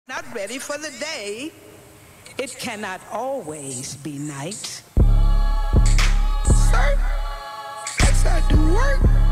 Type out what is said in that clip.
Not ready for the day. It cannot always be night. Sir, that's how I do work.